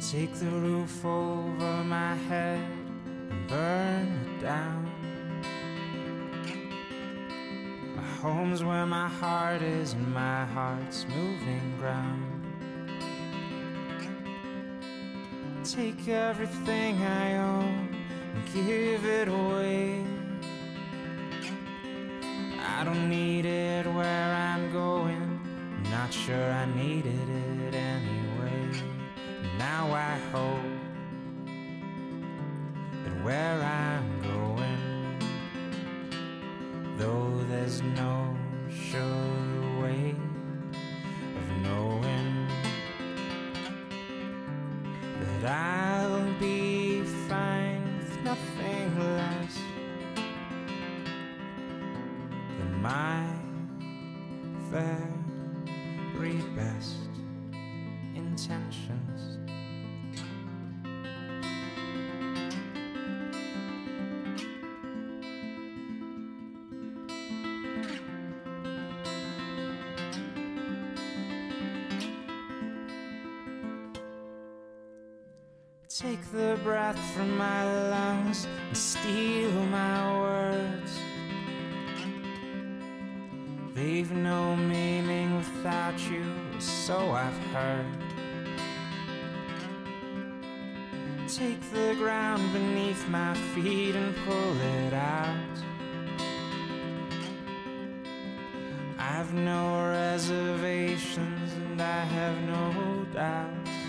Take the roof over my head and burn it down. My home's where my heart is, and my heart's moving ground. Take everything I own and give it away. I don't need it where I'm going, I'm not sure I needed it anyway. Now I hope that where I'm going, though there's no sure way of knowing, that I'll be fine with nothing less than my very best intentions. Take the breath from my lungs and steal my words. They've no meaning without you, so I've heard. Take the ground beneath my feet and pull it out. I've no reservations and I have no doubts.